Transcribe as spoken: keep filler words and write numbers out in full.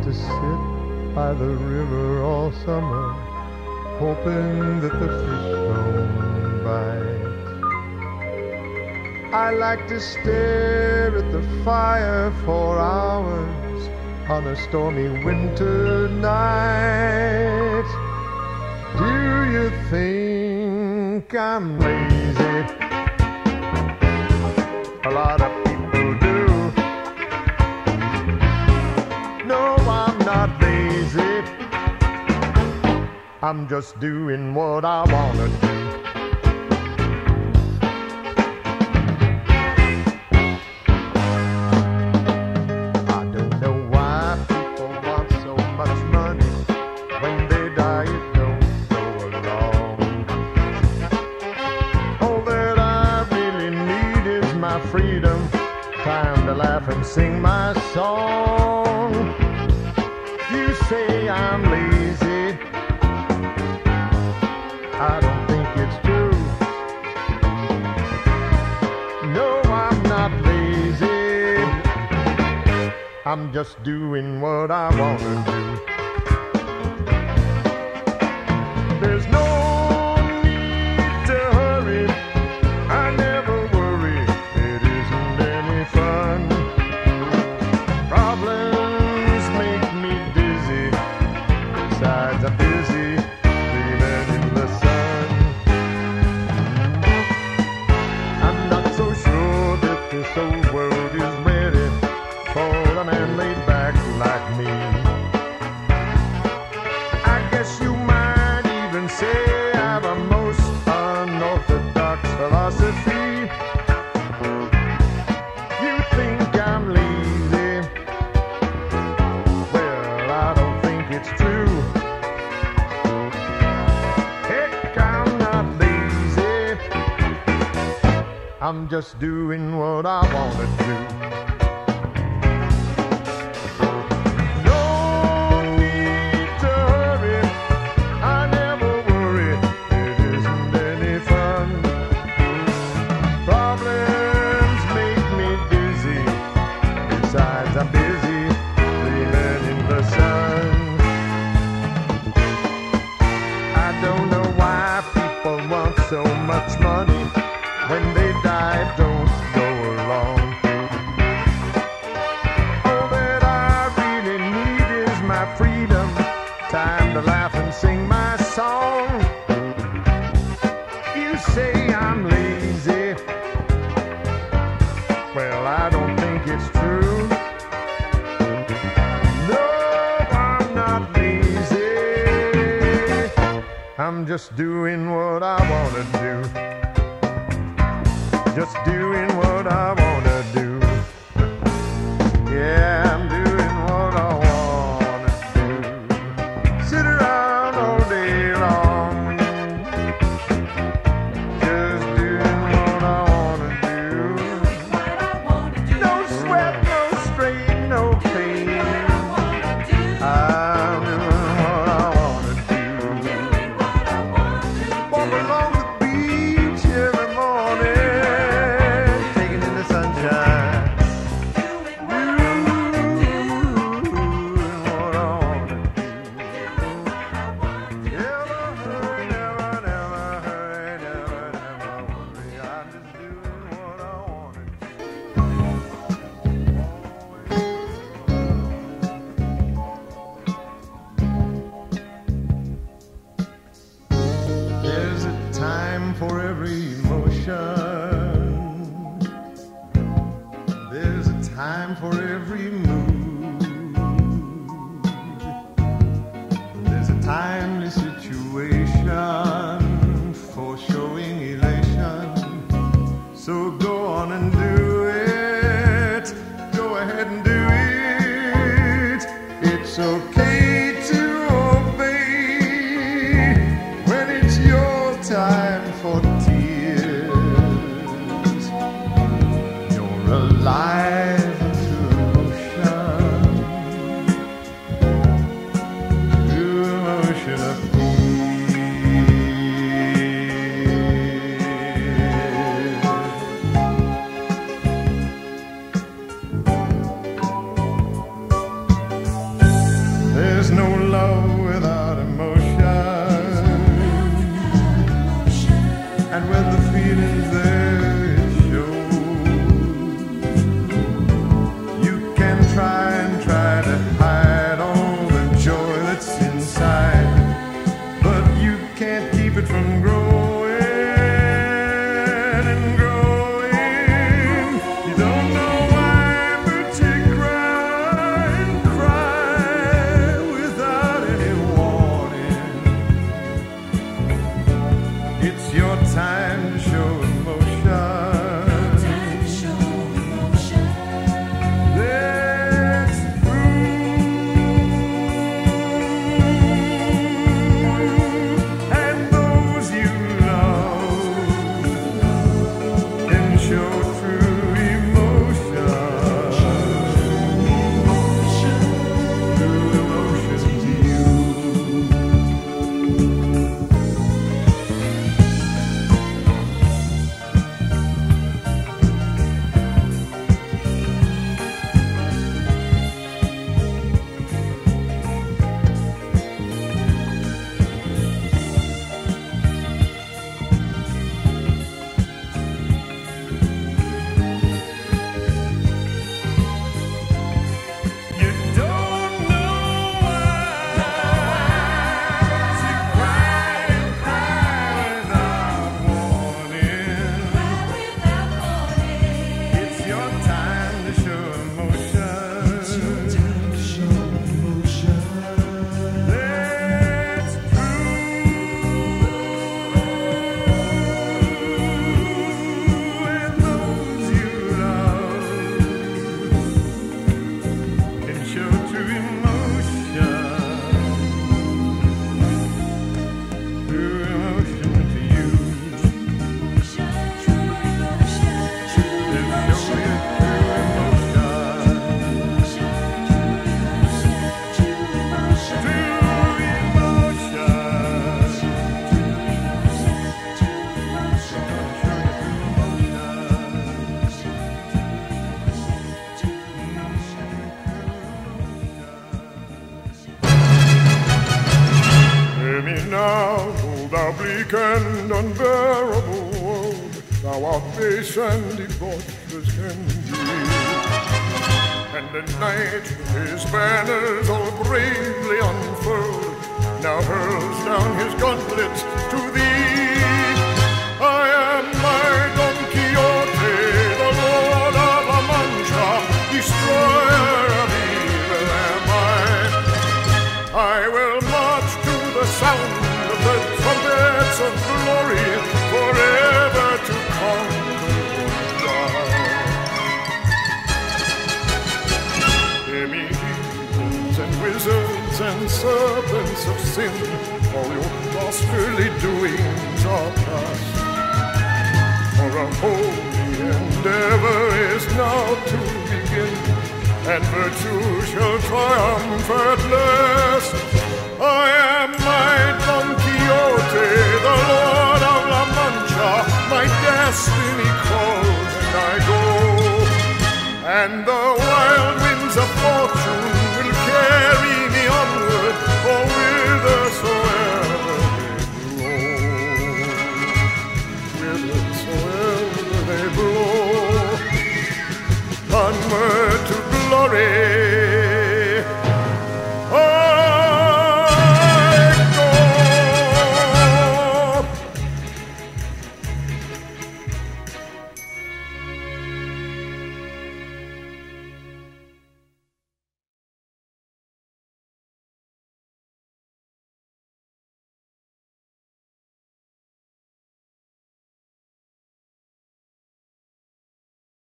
to sit by the river all summer, hoping that the fish don't bite. I like to stare at the fire for hours on a stormy winter night. Do you think I'm lazy? A lot of people do. No, I'm not lazy. I'm just doing what I wanna do. I don't know why people want so much money. When they die, it don't go along. All that I really need is my freedom, time to laugh and sing my song. You say I'm lazy, I don't think it's true. No, I'm not lazy. I'm just doing what I wanna do. There's no need to hurry. I never worry. It isn't any fun. Problems make me dizzy. Besides, I'm busy dreaming in the sun. I'm not so sure that this old world is ready for a man laid back like me. I guess you might even say I have a most unorthodox philosophy. You think I'm lazy? Well, I don't think it's true. Heck, I'm not lazy. I'm just doing what I wanna do. No need to hurry. I never worry. It isn't any fun. Problems make me dizzy. Besides, I'm busy dreaming in the sun. I don't know why people want so much money. When they die, don't go along. All that I really need is my freedom, time to laugh and sing my song. You say I'm lazy. Well, I don't think it's true. No, I'm not lazy. I'm just doing what I wanna do. Just doing what I wanna do. Yeah, I'm doing what I wanna do. Sit around all day long. Just doing what I wanna do. No sweat, no strain, no pain. I'm doing what I wanna do. Walk along the beach every morning, taking in the sunshine. Doing what I wanna do. Never hurry, never, never hurry, never, never worry. I'm just doing what I wanna do. There's a time for every emotion. There's a time for every mood. There's a timely situation for showing elation. So go on and do it. Go ahead and do it. It's okay to obey when it's your time for tears. You're alive to emotion, to emotion of peace. now, O thou bleak and unbearable world, thou art base and debauched as can be. And the night, his banners all bravely unfurled, now hurls down his gauntlets to thee. I am my Don Quixote, the Lord of La Mancha, destroyer of evil am I. I will march to the sound of the trumpets of glory, forever to conquer or die. Hear me, demons and wizards and serpents of sin, all your dastardly doings are past. For a holy endeavor is now to begin, and virtue shall triumph at last.